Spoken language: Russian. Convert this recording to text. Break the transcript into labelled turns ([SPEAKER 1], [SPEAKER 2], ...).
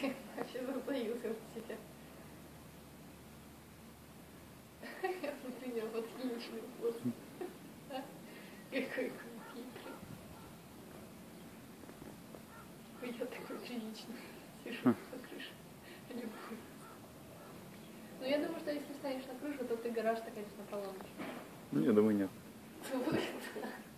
[SPEAKER 1] Вообще затаился в себе. Я принял отличный способ. Какой хитрый. Я такой приличный. Сижу на крыше. Любуюсь. Ну я думаю, что если встанешь на крышу, то ты гараж-то, конечно, получишь.
[SPEAKER 2] Ну, я думаю, нет.
[SPEAKER 1] Будет.